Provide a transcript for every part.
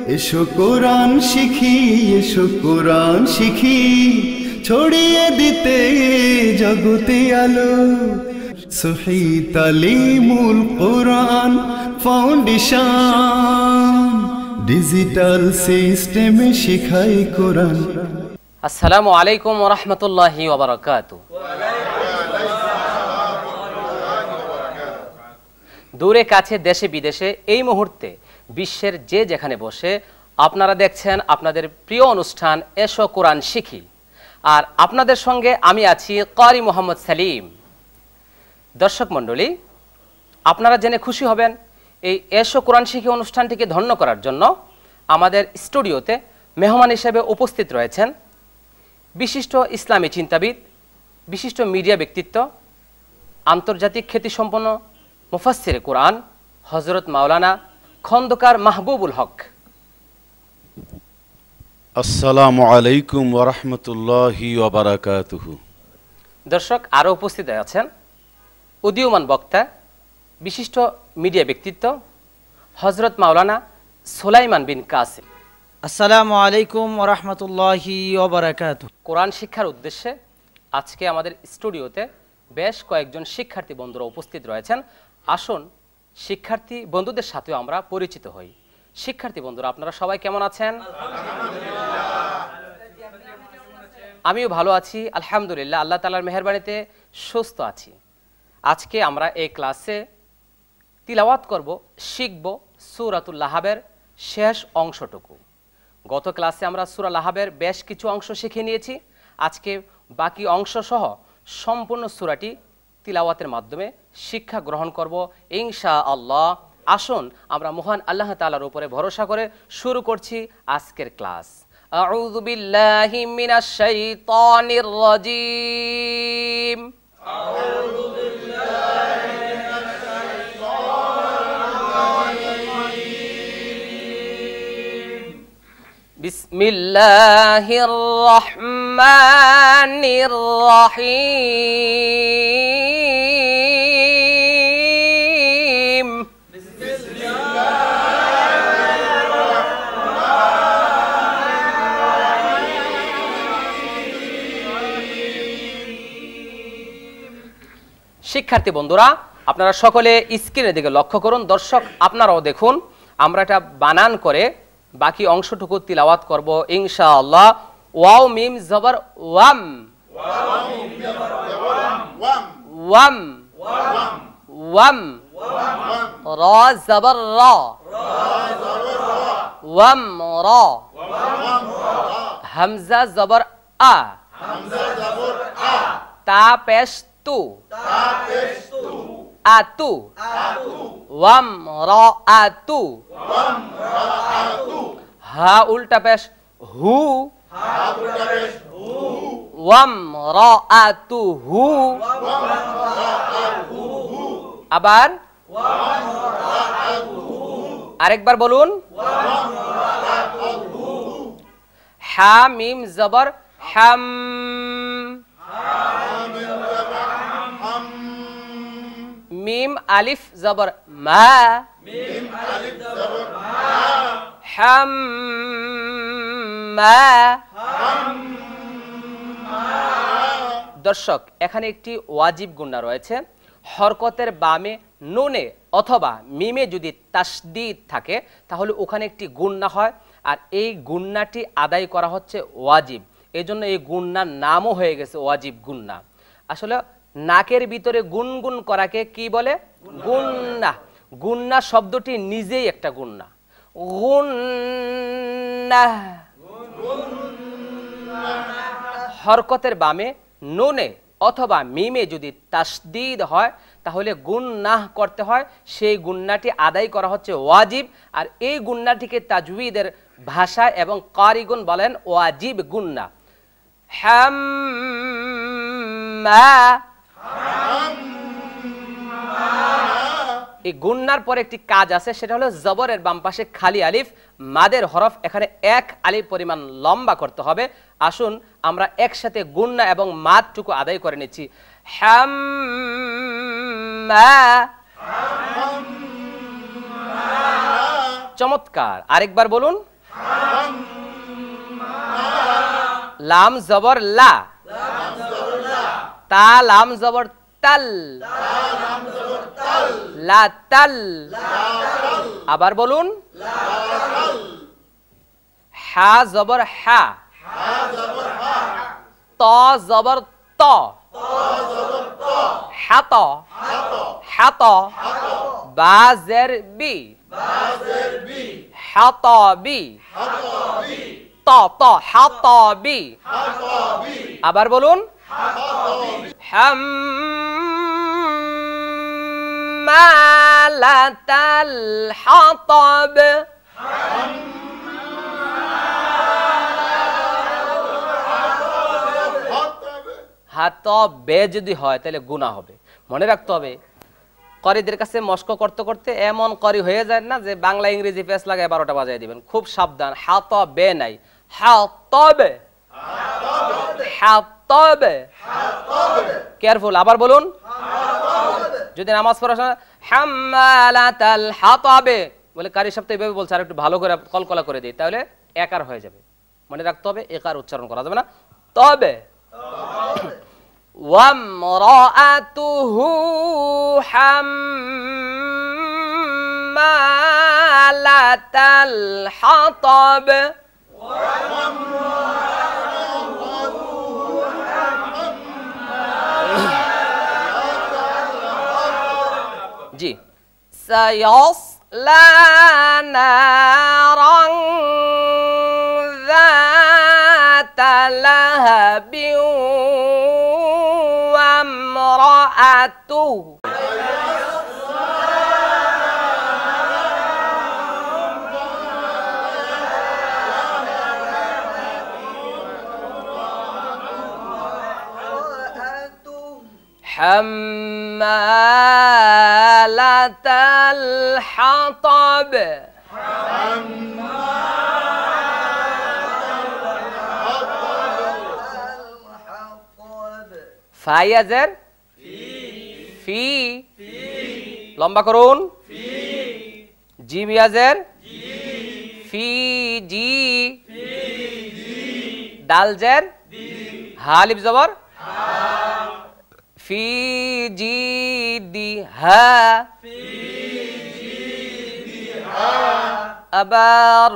এসো কোরআন শিখি, এসো কোরআন শিখি, ছড়িয়ে দিতে জগতে আলো। সহি তালিমুল কোরআন ফাউন্ডেশন, ডিজিটাল সিস্টেমে শেখায় কোরআন। আসসালামু আলাইকুম ওয়া রাহমাতুল্লাহি ওয়া বারাকাতুহু। দূরে কাছে দেশে বিদেশে এই মুহূর্তে বিশ্বের যে যেখানে বসে আপনারা দেখছেন আপনাদের প্রিয় অনুষ্ঠান এসো কোরআন শিখি। আর আপনাদের সঙ্গে আমি আছি কারি মোহাম্মদ সালিম। দর্শক মণ্ডলী, আপনারা জেনে খুশি হবেন এই এসো কোরআন শিখি অনুষ্ঠানটিকে ধন্য করার জন্য আমাদের স্টুডিওতে মেহমান হিসেবে উপস্থিত রয়েছেন বিশিষ্ট ইসলামী চিন্তাবিদ, বিশিষ্ট মিডিয়া ব্যক্তিত্ব, আন্তর্জাতিক খ্যাতিসম্পন্ন মুফাসসিরে কোরআন হযরত মাওলানা খন্দকার মাহবুবুল হক। আসসালামু আলাইকুম ওয়া রাহমাতুল্লাহি ওয়া বারাকাতুহু। দর্শক, আরও উপস্থিত আছেন উদীয়মান বক্তা, বিশিষ্ট মিডিয়া ব্যক্তিত্ব হযরত মাওলানা সুলাইমান বিন কাসিম। আসসালামু আলাইকুম ওয়া রাহমাতুল্লাহি ওয়া বারাকাতুহু। কোরআন শিক্ষার উদ্দেশ্যে আজকে আমাদের স্টুডিওতে বেশ কয়েকজন শিক্ষার্থী বন্ধুরা উপস্থিত রয়েছেন। আসুন শিক্ষার্থী বন্ধুদের সাথেও আমরা পরিচিত হই। শিক্ষার্থী বন্ধুরা, আপনারা সবাই কেমন আছেন? আমিও ভালো আছি আলহামদুলিল্লাহ, আল্লাহ তাআলার মেহেরবানিতে সুস্থ আছি। আজকে আমরা এই ক্লাসে তিলাওয়াত করব, শিখব সূরাতুল লাহাবের শেষ অংশটুকু। গত ক্লাসে আমরা সূরা লাহাবের বেশ কিছু অংশ শিখে নিয়েছি। আজকে বাকি অংশ সহ সম্পূর্ণ সূরাটি তিলাওয়াতের মাধ্যমে শিক্ষা গ্রহণ করব ইনশাআল্লাহ। আসুন আমরা মহান আল্লাহ তাআলার উপরে ভরসা করে শুরু করছি আজকের ক্লাস। আউযু বিল্লাহি মিনাশ শাইতানির রাজীম। আউযু বিল্লাহি মিনাশ শাইতানির রাজীম। বিসমিল্লাহির রহমানির রহিম। শিক্ষার্থী বন্ধুরা, আপনারা সকলে স্ক্রিনের দিকে লক্ষ্য করুন। দর্শক, আপনারাও দেখুন। আমরা এটা বানান করে বাকি অংশটুকু তিলাওয়াত করব ইনশাআল্লাহ। ওয়াও মিম জবর ওয়াম, ওয়াম ওয়াম। রা জবর রা, ওয়াম রা। হামজা জবর আ, তা পেশ তু, আতু। ওয়াম রা আতু। হা উল্টা পেশ হু, ওয়াম রা আতু হু। আবার আরেকবার বলুন। হা মিম জবর হাম, মিম আলিফ জবর মা, হাম মা। দর্শক, এখানে একটি ওয়াজিব গুন্না রয়েছে। হরকতের বামে নুনে অথবা মিমে যদি তাসদীদ থাকে তাহলে ওখানে একটি গুন্না হয়, আর এই গুন্নাটি আদায় করা হচ্ছে ওয়াজিব। এই জন্য এই গুন্নার নামও হয়ে গেছে ওয়াজিব গুন্না। আসলে নাকের ভিতরে গুনগুন করাকে কি বলে? গুন্না। গুন্না শব্দটি নিজেই একটা গুন্না। গুন্না। হরকতের বামে নুনে অথবা মিমে যদি তাসদীদ হয় তাহলে গুন্নাহ করতে হয়। সেই গুন্নাটি আদায় করা হচ্ছে ওয়াজিব, আর এই গুন্নাটিকে তাজউইদের ভাষা এবং কারিগুন বলেন ওয়াজিব গুন্না। হাম্মা। এই গুন্নার পরে একটি কাজ আছে, সেটা হলো জবরের বাম পাশে খালি আলিফ, মাদের হরফ এখানে এক আলিফ পরিমাণ লম্বা করতে হবে। আসুন আমরা একসাথে গুন্না এবং মাদটুকু আদায় করে নিচ্ছি। হাম্মা। চমৎকার, আরেকবার বলুন। লাম জবর লা, তা লাম জবর তাল, লা তাল। আবার বলুন, হা জবর হা, ত জবর ত, হাত, হাত। বা জের বি, হাত বি, ত ত, হাত বি। আবার বলুন, হাম্মালাতাল হাতাব, হাত বে যদি হয় তাহলে গুনাহ হবে। মনে রাখতে হবে, করিদের কাছে মস্ক করতে করতে এমন করি হয়ে যায় না যে বাংলা ইংরেজি পেস লাগায় 12টা বাজায় দিবেন। খুব সাবধান, হাত বে নাই, হাতবে, হাতবে, কেয়ারফুল। আবার বলুন, যদি নামাজ পড়ার সময় হাম্মালাতাল হাতাবে বলে কারি সপ্তাহে এভাবে বলছে, আর একটু ভালো করে কলকলা করে দিই, তাহলে একার হয়ে যাবে। মনে রাখতে হবে, একার উচ্চারণ করা যাবে না। তবে ওয়ামরাআতুহু হাম্মালাতাল হাতাব, জি। সায়াসলা নারান যাতা লাহাবিন ওয়া ইমরাআতুহু, হাম্মালাতাল হাতাব, ফায়াজের ফি, লম্বা করুন, জিম ইয়াজের ফি জি, দাল জের হালিফ জবর ফি জি দি হা, আবার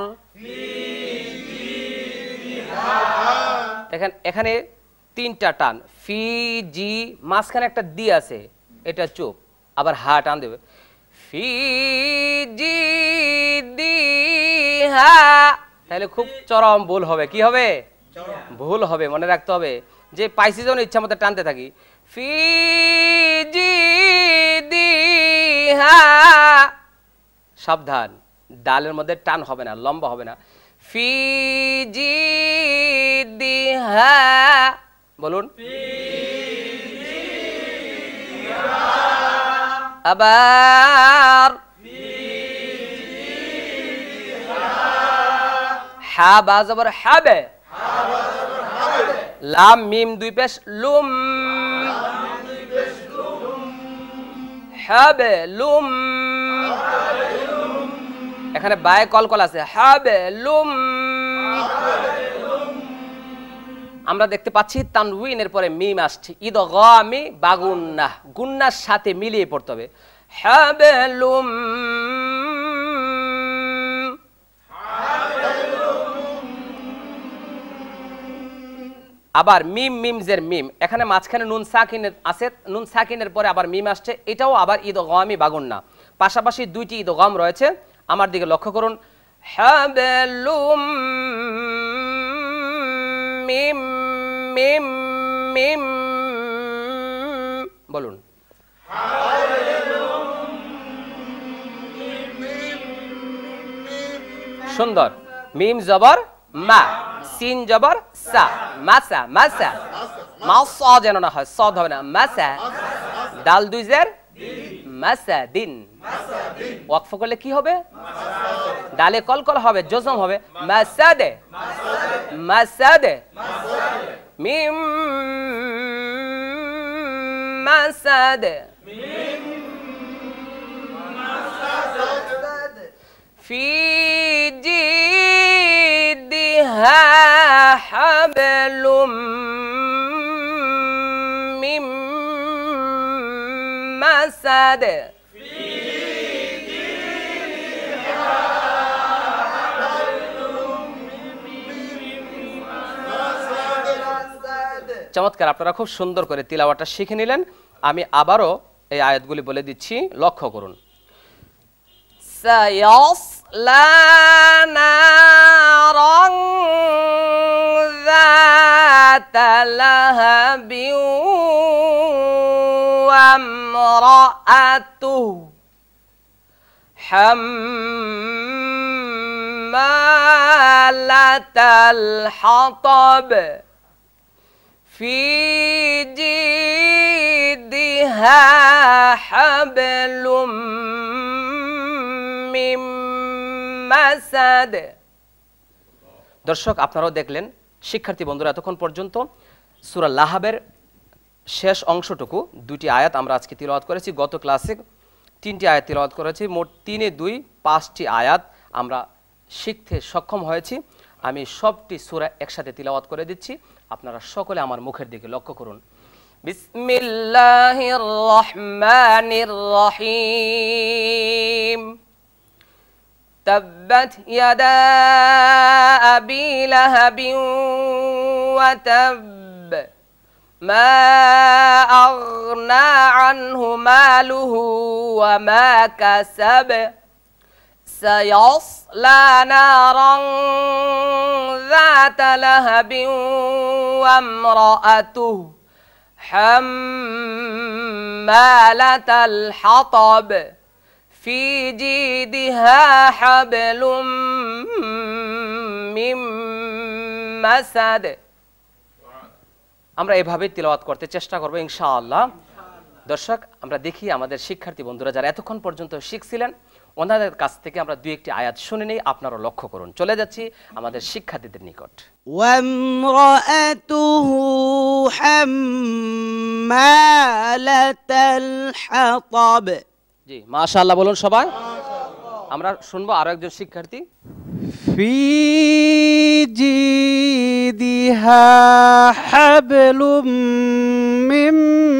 দেখেন এখানে 3টা টান, ফি জি, মাঝখানে একটা দি আছে, এটা চুপ, আবার হা টান দেবে, ফি জি দি হা, তাহলে খুব চরম ভুল হবে। কি হবে? ভুল হবে। মনে রাখতে হবে যে পাইছি যখন ইচ্ছা মতো টানতে থাকি, ফি জি দি হা, সাবধান, ডালের মধ্যে টান হবে না, লম্বা হবে না। ফি জি দি হা, বলুন, আবার হা বা জবর হাবে, লাম মিম দুই পেশ লুম, হাবে লুম, এখানে বায়ে কলকল আছে, হাবে লুম। আমরা দেখতে পাচ্ছি তানউইনের পরে মিম আসছে, ইদগামি বা গুন্নাহ, গুন্নার সাথে মিলিয়ে পড়তে হবে, হাবে লুম। আবার মিম মিমজের মিম, এখানে মাঝখানে নুন সাকিনের আছে, নুন সাকিনের পরে আবার মিম আসছে, এটাও আবার ইদগামি বা গুন্নাহ, পাশাপাশি 2টি ইদগাম রয়েছে। আমার দিকে লক্ষ্য করুন, হাবলুম মিম মিম মিম, বলুন, সুন্দর। মিম জবর মা, সিন জবর সা, মাসা মাসা, মাসা যেন না হয়, সদ হবে না, মাসা। দাল দুই জের মাসা দিন, ওয়াকফ করলে কি হবে? ডালে কলকল হবে, জজম হবে, মাসাদে মাসাদে, মিম মাসাদে, ফি জিদিহা হাবলুম মাসাদ। চমৎকার, আপনারা খুব সুন্দর করে তিলাওয়াতটা শিখে নিলেন। আমি আবারও এই আয়াতগুলি বলে দিচ্ছি, লক্ষ্য করুন। সায়াসলা নারান যাতা লাহাবিন ওয়া ইমরাআতুহু হাম্মালাতাল হাতাব في جيدها حبل من مسد। দর্শক, আপনারাও দেখলেন, শিক্ষার্থী বন্ধুরা, এতক্ষণ পর্যন্ত সূরা লাহাবের শেষ অংশটুকু দুটি আয়াত আমরা আজকে তিলাওয়াত করেছি। গত ক্লাসে 3টি আয়াত তিলাওয়াত করেছি। মোট 3 এ 2 5টি আয়াত আমরা শিখতে সক্ষম হয়েছি। আমি সবটি সূরা একসাথে তিলাওয়াত করে দিচ্ছি, আপনারা সকলে আমার মুখের দিকে লক্ষ্য করুন। বিসমিল্লাহির রহমানির রহিম। তাব্বাত ইয়াদা আবি লাহাবিন ওয়া তাব মা আগনা আনহু মালুহু ওয়া মা কাসাব سيصلى نارا ذات لهب وامرأته حمالة الحطب في جيدها حبل من مسد। আমরা এভাবে তিলাওয়াত করতে চেষ্টা করব ইনশাআল্লাহ। দর্শক, আমরা দেখি আমাদের শিক্ষার্থী বন্ধুরা যারা এতক্ষণ পর্যন্ত শিখছিলেন, ওনাদের কাছ থেকে আমরা 2-1টি আয়াত শুনে নেই, আপনারা লক্ষ্য করুন। চলে যাচ্ছি আমাদের শিক্ষার্থীদের নিকট। ওয়ামরাআতুহু হাম্মালাতাল হাতাব। জি, মাশাআল্লাহ বলুন সবাই। আমরা শুনবো আরো একজন শিক্ষার্থী। ফি জিদিহা হাবলুম মিন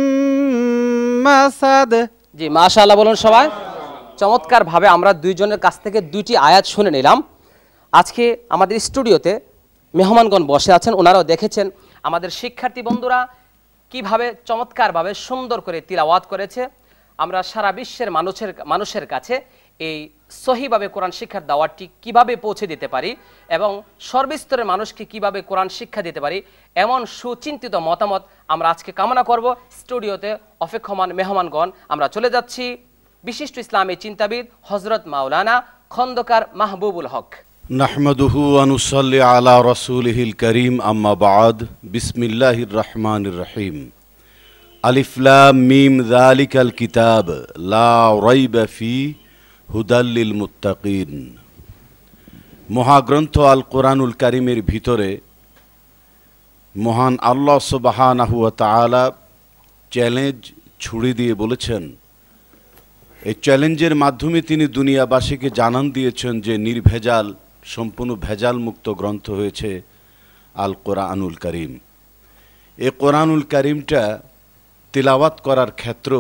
মাসাদ। জি, মাশাআল্লাহ বলুন সবাই। চমৎকার ভাবে আমরা দুইজনের কাছ থেকে 2টি আয়াত শুনে নিলাম। আজকে আমাদের স্টুডিওতে মেহমানগণ বসে আছেন, ওনারাও দেখেছেন আমাদের শিক্ষার্থী বন্ধুরা কিভাবে চমৎকারভাবে সুন্দর করে তিলাওয়াত করেছে। আমরা সারা বিশ্বের মানুষের কাছে এই সহিভাবে কোরআন শিক্ষার দাওয়াতটি কিভাবে পৌঁছে দিতে পারি এবং সর্বস্তরের মানুষকে কিভাবে কোরআন শিক্ষা দিতে পারি, এমন সুচিন্তিত মতামত আমরা আজকে কামনা করব। স্টুডিওতে অপেক্ষমান মেহমানগণ, আমরা চলে যাচ্ছি বিশিষ্ট ইসলামী চিন্তাবিদ হযরত মাওলানা খন্দকার মাহবুবুল হক। নাহমাদুহু ওয়া নুসাল্লি আলা রাসূলিহিল কারীম, আম্মা বা'দ। বিসমিল্লাহির রহমানির রহিম। আলিফ লাম মিম যালিকাল কিতাব লা রাইবা ফি হুদাল লিল মুত্তাকিন। মহাগ্রন্থ আল কোরআনুল কারীমের ভিতরে মহান আল্লাহ সুবহানাহু ওয়া তাআলা চ্যালেঞ্জ ছুড়ে দিয়ে বলেছেন, এই চ্যালেঞ্জের মাধ্যমে তিনি দুনিয়াবাসীকে জানান দিয়েছেন যে নির্ভেজাল, সম্পূর্ণ ভেজাল মুক্ত গ্রন্থ হয়েছে আল কোরআনুল কারীম। এই কোরআনুল কারীমটা তিলাওয়াত করার ক্ষেত্র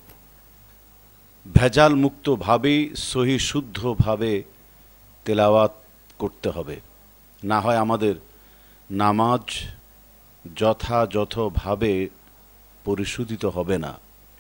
ভেজাল মুক্তভাবেই সহি শুদ্ধভাবে তিলাওয়াত করতে হবে, না হয় আমাদের নামাজ যথাযথভাবে পরিশোধিত হবে না।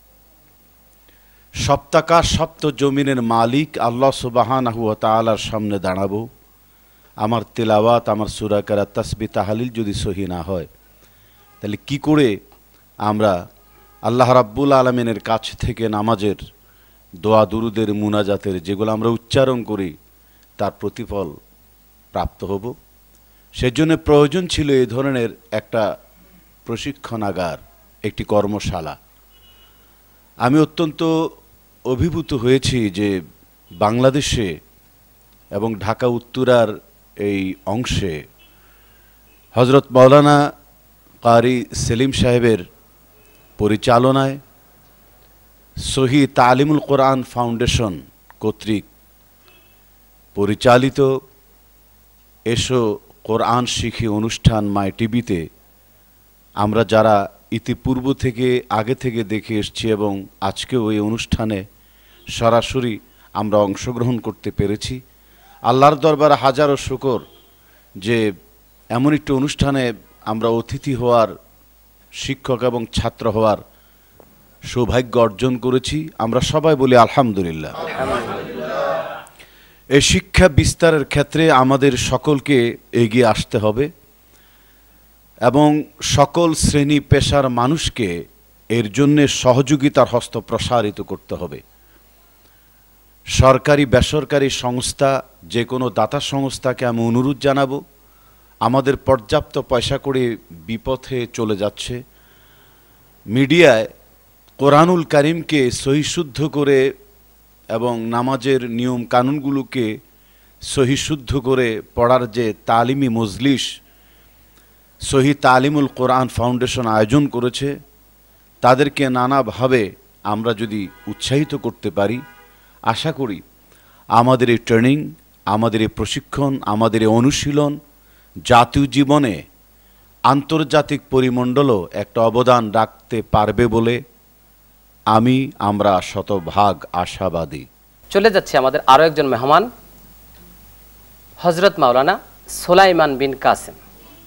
সপ্তাকাশ সপ্ত জমিনের মালিক আল্লাহ সুবহানাহু ওয়া তাআলার সামনে দাঁড়াবো, আমার তিলাওয়াত, আমার সূরা কেরাত, তাসবিহ, তাহলিল যদি সহি না হয়, তাহলে কি করে আমরা আল্লাহ রাব্বুল আলামিনের কাছ থেকে নামাজের দোয়া দুরুদের মুনাজাতের যেগুলো আমরা উচ্চারণ করি তার প্রতিফল প্রাপ্ত হব? সেজন্য প্রয়োজন ছিল এই ধরনের একটা প্রশিক্ষণাগার, একটি কর্মশালা। আমি অত্যন্ত অভিভূত হয়েছি যে বাংলাদেশে এবং ঢাকা উত্তরার এই অংশে হযরত মাওলানা কারি সেলিম সাহেবের পরিচালনায় সহি তালিমুল কোরআন ফাউন্ডেশন কর্তৃক পরিচালিত এসো কোরআন শিখি অনুষ্ঠান মাই টিভিতে আমরা যারা ইতিপূর্ব থেকে আগে থেকে দেখে এসেছি এবং আজকেও এই অনুষ্ঠানে সরাসরি আমরা অংশগ্রহণ করতে পেরেছি। আল্লাহর দরবারে হাজারো শুকর যে এমন একটি অনুষ্ঠানে আমরা অতিথি হওয়ার, শিক্ষক এবং ছাত্র হওয়ার সৌভাগ্য অর্জন করেছি। আমরা সবাই বলি আলহামদুলিল্লাহ। এই শিক্ষা বিস্তারের ক্ষেত্রে আমাদের সকলকে এগিয়ে আসতে হবে এবং সকল শ্রেণী পেশার মানুষকে এর জন্যে সহযোগিতার হস্ত প্রসারিত করতে হবে। সরকারি বেসরকারি সংস্থা, যে কোনো দাতা সংস্থাকে আমি অনুরোধ জানাবো, আমাদের পর্যাপ্ত পয়সা করে বিপথে চলে যাচ্ছে। মিডিয়ায় কোরআনুল কারিমকে সহিশুদ্ধ করে এবং নামাজের নিয়ম কানুনগুলোকে সহিশুদ্ধ করে পড়ার যে তালিমি মজলিস সহি তালিমুল কোরআন ফাউন্ডেশন আয়োজন করেছে, তাদেরকে নানাভাবে আমরা যদি উৎসাহিত করতে পারি, আশা করি আমাদের এই ট্রেনিং, আমাদের এই প্রশিক্ষণ, আমাদের এই অনুশীলন জাতীয় জীবনে আন্তর্জাতিক পরিমণ্ডলও একটা অবদান রাখতে পারবে বলে আমরা শতভাগ আশাবাদী। চলে যাচ্ছে আমাদের আরও একজন মেহমান, হজরত মাওলানা সুলাইমান বিন কাসেম।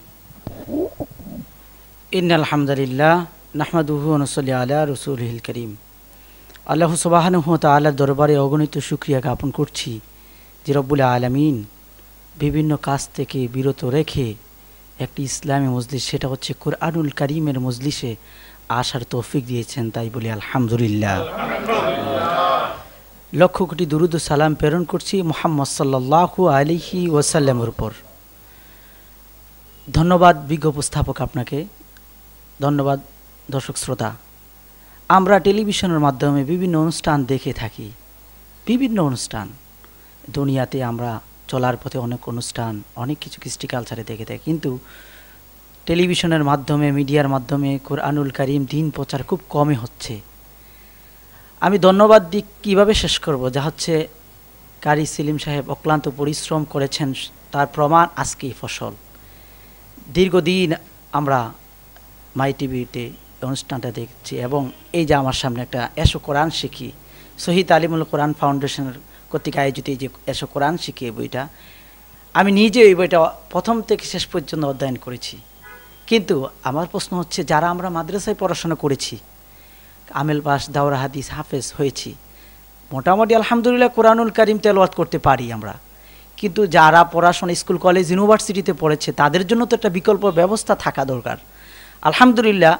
ইন্নাল হামদুলিল্লাহ নাহমাদুহু ওয়া নুসাল্লি আলা রাসূলিল কারীম। আল্লাহ সুবহানাহু ওয়া তাআলার দরবারে অগণিত শুকরিয়া জ্ঞাপন করছি যে রব্বুল আলামিন বিভিন্ন কাজ থেকে বিরত রেখে একটি ইসলামী মজলিস, সেটা হচ্ছে কোরআনুল কারীমের মজলিসে আসার তৌফিক দিয়েছেন, তাই বলি আলহামদুলিল্লাহ। লক্ষ কোটি দুরুদ ও সালাম প্রেরণ করছি মুহাম্মদ সাল্লাল্লাহু আলাইহি ওয়াসাল্লামের উপর। ধন্যবাদ বিজ্ঞ উপস্থাপক আপনাকে, ধন্যবাদ দর্শক শ্রোতা। আমরা টেলিভিশনের মাধ্যমে বিভিন্ন অনুষ্ঠান দেখে থাকি, বিভিন্ন অনুষ্ঠান দুনিয়াতে আমরা চলার পথে অনেক অনুষ্ঠান, অনেক কিছু কৃষ্টি কালচারে দেখে থাকি, কিন্তু টেলিভিশনের মাধ্যমে, মিডিয়ার মাধ্যমে কোরআনুল কারীম দিন প্রচার খুব কমই হচ্ছে। আমি ধন্যবাদ দিক কীভাবে শেষ করব, যা হচ্ছে কারি সেলিম সাহেব অক্লান্ত পরিশ্রম করেছেন, তার প্রমাণ আজকেই ফসল। দীর্ঘদিন আমরা মাই টিভিতে অনুষ্ঠানটা দেখছি এবং এই যে আমার সামনে একটা এসো কোরআন শিখি, সহি তালিমুল কোরআন ফাউন্ডেশনের কর্তৃক আয়োজিত এই যে এসো কোরআন শিখি, এই বইটা আমি নিজে এই বইটা প্রথম থেকে শেষ পর্যন্ত অধ্যয়ন করেছি। কিন্তু আমার প্রশ্ন হচ্ছে, যারা আমরা মাদ্রাসায় পড়াশোনা করেছি, আমেল পাস, দাওরা হাদিস, হাফেজ হয়েছি, মোটামুটি আলহামদুলিল্লাহ কোরআনুল কারীম তেলাওয়াত করতে পারি আমরা, কিন্তু যারা পড়াশোনা স্কুল কলেজ ইউনিভার্সিটিতে পড়েছে তাদের জন্য তো একটা বিকল্প ব্যবস্থা থাকা দরকার। আলহামদুলিল্লাহ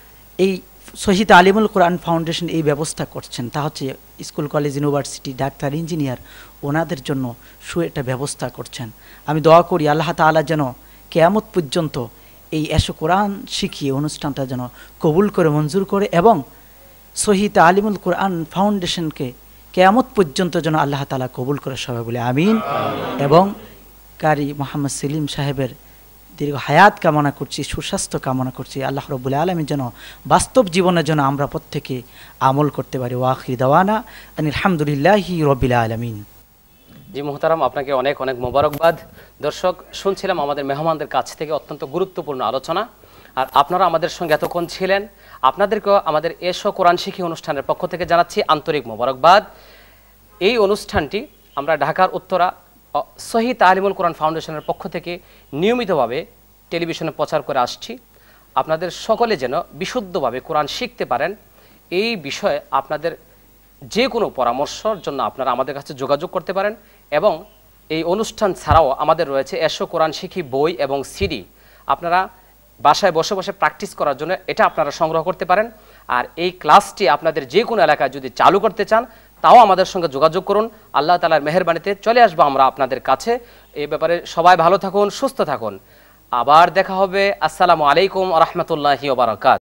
এই সহি তালিমুল কোরআন ফাউন্ডেশন এই ব্যবস্থা করছেন, তা হচ্ছে স্কুল কলেজ ইউনিভার্সিটি, ডাক্তার, ইঞ্জিনিয়ার, ওনাদের জন্য একটা ব্যবস্থা করছেন। আমি দোয়া করি আল্লাহ তাআলা যেন কিয়ামত পর্যন্ত এই এসো কোরআন শিখিয়ে অনুষ্ঠানটা যেন কবুল করে, মঞ্জুর করে এবং সহি তালিমুল কোরআন ফাউন্ডেশনকে কিয়ামত পর্যন্ত যেন আল্লাহ তাআলা কবুল করে, সবাই বলে আমিন। এবং কারি মোহাম্মদ সেলিম সাহেবের দীর্ঘ হায়াত কামনা করছি, সুস্বাস্থ্য কামনা করছি। আল্লাহ রাব্বুল আলামিন যেন বাস্তব জীবনের জন্য আমরা প্রত্যেকে আমল করতে পারি। ওয়া আখির দাওয়ানা আনিল হামদুলিল্লাহি রাব্বিল আলামিন। জি মুহতারাম, আপনাকে অনেক অনেক মোবারকবাদ। দর্শক, শুনছিলাম আমাদের মেহমানদের কাছ থেকে অত্যন্ত গুরুত্বপূর্ণ আলোচনা, আর আপনারা আমাদের সঙ্গে এতক্ষণ ছিলেন। আপনাদেরকেও আমাদের এসো কোরআন শিখি অনুষ্ঠানের পক্ষ থেকে জানাচ্ছি আন্তরিক মোবারকবাদ। এই অনুষ্ঠানটি আমরা ঢাকার উত্তরা সহি তালিমুল কোরআন ফাউন্ডেশনের পক্ষ থেকে নিয়মিতভাবে টেলিভিশনে প্রচার করে আসছি। আপনাদের সকলে যেন বিশুদ্ধভাবে কোরআন শিখতে পারেন, এই বিষয়ে আপনাদের যে কোনো পরামর্শের জন্য আপনারা আমাদের কাছে যোগাযোগ করতে পারেন। এবং এই অনুষ্ঠান ছাড়াও আমাদের রয়েছে এসো কোরআন শিখি বই এবং সিডি, আপনারা বাসায় বসে বসে প্র্যাকটিস করার জন্য এটা আপনারা সংগ্রহ করতে পারেন। আর এই ক্লাসটি আপনাদের যে কোনো এলাকায় যদি চালু করতে চান, তাও আমাদের সঙ্গে যোগাযোগ করুন। আল্লাহ তাআলার মেহেরবানিতে চলে আসবো আমরা আপনাদের কাছে। এই ব্যাপারে সবাই ভালো থাকুন, সুস্থ থাকুন। আবার দেখা হবে। আসসালামু আলাইকুম ওয়া রাহমাতুল্লাহি ওয়া বারাকাতুহু।